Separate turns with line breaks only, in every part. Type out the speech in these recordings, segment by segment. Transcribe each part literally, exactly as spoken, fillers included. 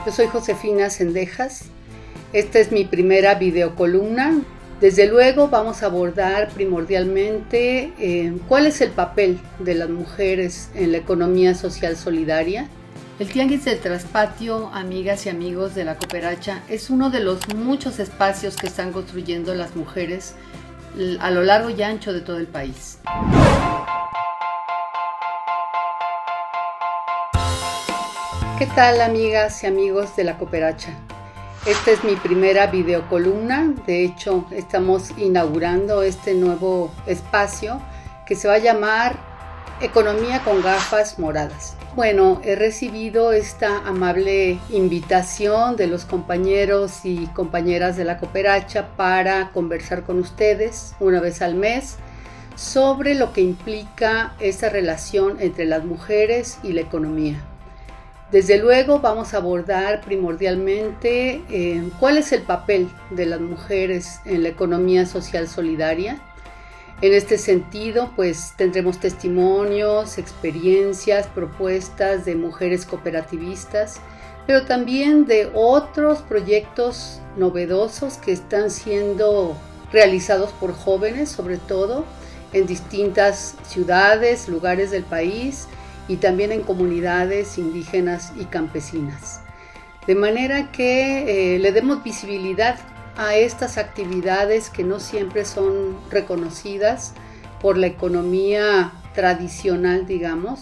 Yo soy Josefina Cendejas. Esta es mi primera videocolumna. Desde luego vamos a abordar primordialmente eh, cuál es el papel de las mujeres en la economía social solidaria. El Tianguis del Traspatio, amigas y amigos de la Cooperacha, es uno de los muchos espacios que están construyendo las mujeres a lo largo y ancho de todo el país. ¿Qué tal, amigas y amigos de la Cooperacha? Esta es mi primera videocolumna. De hecho, estamos inaugurando este nuevo espacio que se va a llamar Economía con Gafas Moradas. Bueno, he recibido esta amable invitación de los compañeros y compañeras de la Cooperacha para conversar con ustedes una vez al mes sobre lo que implica esa relación entre las mujeres y la economía. Desde luego vamos a abordar primordialmente eh, cuál es el papel de las mujeres en la economía social solidaria. En este sentido, pues tendremos testimonios, experiencias, propuestas de mujeres cooperativistas, pero también de otros proyectos novedosos que están siendo realizados por jóvenes, sobre todo en distintas ciudades, lugares del país, y también en comunidades indígenas y campesinas. De manera que eh, le demos visibilidad a estas actividades que no siempre son reconocidas por la economía tradicional, digamos,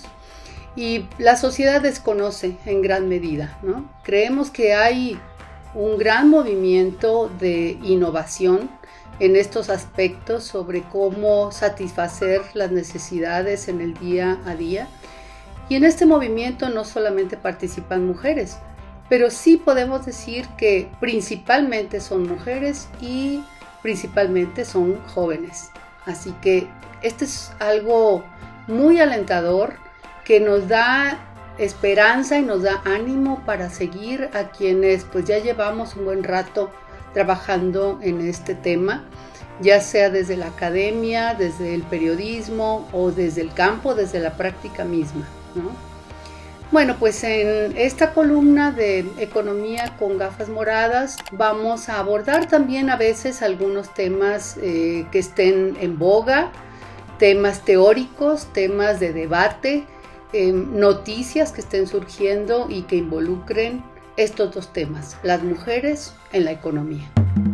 y la sociedad desconoce en gran medida, ¿no? Creemos que hay un gran movimiento de innovación en estos aspectos sobre cómo satisfacer las necesidades en el día a día. Y en este movimiento no solamente participan mujeres, pero sí podemos decir que principalmente son mujeres y principalmente son jóvenes. Así que este es algo muy alentador que nos da esperanza y nos da ánimo para seguir a quienes pues ya llevamos un buen rato trabajando en este tema, ya sea desde la academia, desde el periodismo o desde el campo, desde la práctica misma, ¿no? Bueno, pues en esta columna de Economía con Gafas Moradas vamos a abordar también a veces algunos temas eh, que estén en boga, temas teóricos, temas de debate, eh, noticias que estén surgiendo y que involucren estos dos temas, las mujeres en la economía.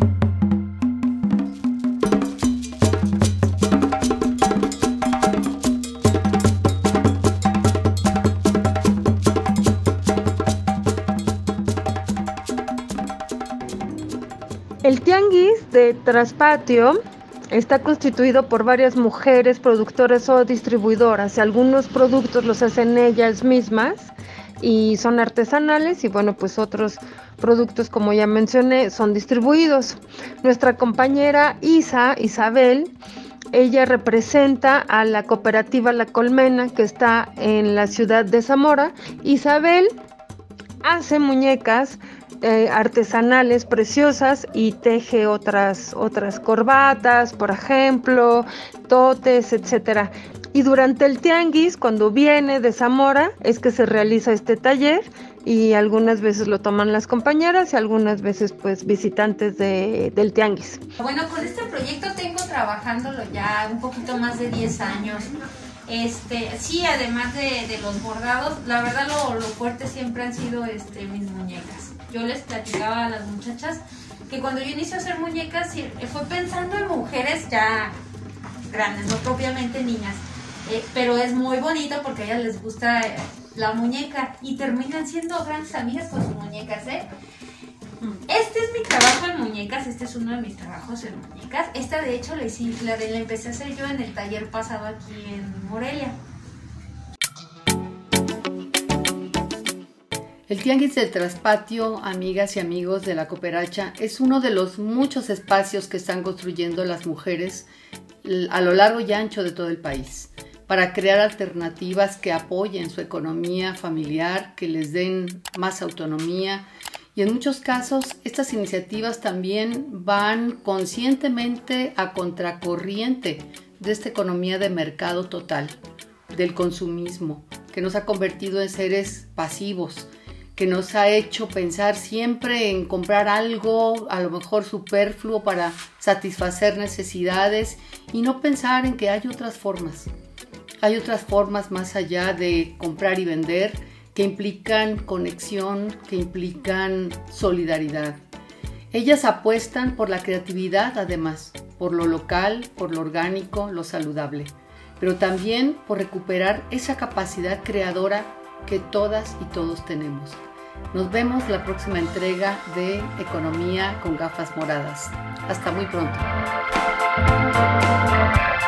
El Tianguis de Traspatio está constituido por varias mujeres productoras o distribuidoras. Algunos productos los hacen ellas mismas y son artesanales, y bueno, pues otros productos, como ya mencioné, son distribuidos. Nuestra compañera Isa, Isabel, ella representa a la cooperativa La Colmena, que está en la ciudad de Zamora. Isabel hace muñecas Eh, artesanales preciosas y teje otras, otras corbatas, por ejemplo, totes, etcétera. Y durante el tianguis, cuando viene de Zamora, es que se realiza este taller, y algunas veces lo toman las compañeras y algunas veces pues visitantes de, del tianguis.
Bueno, con este proyecto tengo trabajándolo ya un poquito más de diez años. Este, sí, además de, de los bordados, la verdad lo, lo fuerte siempre han sido este, mis muñecas. Yo les platicaba a las muchachas que cuando yo inicio a hacer muñecas fue pensando en mujeres ya grandes, no propiamente niñas, eh, pero es muy bonito porque a ellas les gusta la muñeca y terminan siendo grandes amigas con sus muñecas, ¿eh? Este es mi trabajo en muñecas, este es uno de mis trabajos en muñecas. Esta de hecho la, hice, la, de, la empecé a hacer yo en el taller pasado aquí en Morelia.
El Tianguis del Traspatio, amigas y amigos de la Cooperacha, es uno de los muchos espacios que están construyendo las mujeres a lo largo y ancho de todo el país para crear alternativas que apoyen su economía familiar, que les den más autonomía. Y en muchos casos estas iniciativas también van conscientemente a contracorriente de esta economía de mercado total, del consumismo, que nos ha convertido en seres pasivos, que nos ha hecho pensar siempre en comprar algo, a lo mejor superfluo para satisfacer necesidades y no pensar en que hay otras formas. Hay otras formas más allá de comprar y vender que implican conexión, que implican solidaridad. Ellas apuestan por la creatividad además, por lo local, por lo orgánico, lo saludable, pero también por recuperar esa capacidad creadora que todas y todos tenemos. Nos vemos la próxima entrega de Economía con Gafas Moradas. Hasta muy pronto.